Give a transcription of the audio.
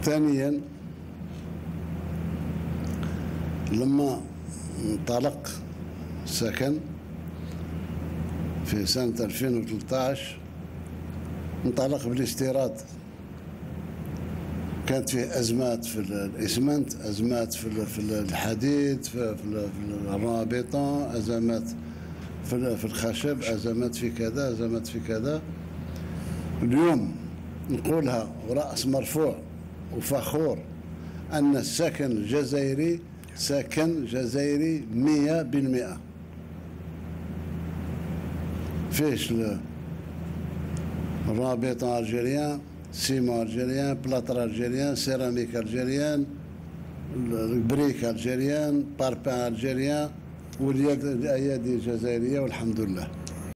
ثانيا، لما انطلق سكن في سنة 2013 انطلق بالاستيراد. كانت فيه أزمات في الإسمنت، أزمات في الحديد، في الرابطة، أزمات في الخشب، أزمات في كذا، أزمات في كذا. اليوم نقولها ورأس مرفوع وفخور أن السكن الجزائري سكن جزائري 100%. فيش الرابطة الجيريان، سيمو الجيريان، بلاطر الجيريان، سيراميك الجيريان، البريك الجيريان، باربان الجيريان، والأيادي الجزائرية والحمد لله.